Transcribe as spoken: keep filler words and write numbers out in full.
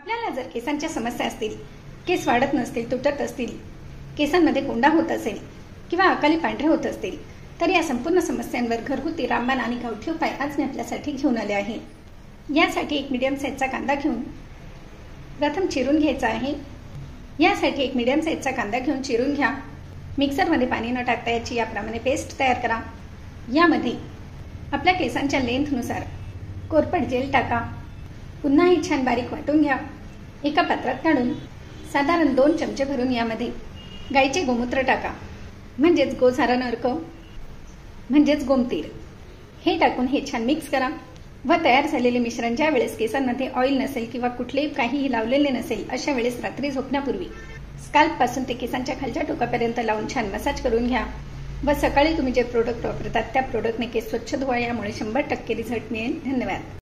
आपल्याला जर केसांच्या समस्या असतील, केस वाढत नसतील, तुटत असतील, केसांमध्ये कोंडा होत असेल किंवा अकाली पांढरे होत असतील, तर या संपूर्ण समस्यांवर घरगुती रामबाण आणि गावठी उपाय आज मी आपल्यासाठी घेऊन आले आहे। यासाठी एक मीडियम साईजचा कांदा घेऊन प्रथम चिरून घ्यायचा आहे। यासाठी एक मीडियम साईजचा कांदा घेऊन चिरून घ्या। मिक्सरमध्ये पाणी न टाकता याची याप्रमाणे पेस्ट तयार करा। यामध्ये आपल्या केसांच्या लेंथनुसार कोरपड जेल टाका। पुन्हा ही छान बारीक वाटून घ्या। एका पात्रात काढून साधारण दोन चमचे भरून यामध्ये गाईचे गोमूत्र टाका, म्हणजेच गोसारण अर्क म्हणजेच गोमतीर। हे टाकून हे छान मिक्स करा व तयार झालेले मिश्रण ज्या वेळेस केसांमध्ये ऑइल नसेल किंवा कुठलेही काहीही लावलेले नसेल अशा वेळेस रात्री झोपण्यापूर्वी स्कॅल्प पासून ते केसांच्या खालच्या टोकापर्यंत लावून छान मसाज करून घ्या व सकाळी तुम्ही जे प्रोडक्ट वापरतात त्या प्रोडक्टने केस स्वच्छ धुवा। यामुळे शंभर टक्के रिझल्ट मिळेल। धन्यवाद।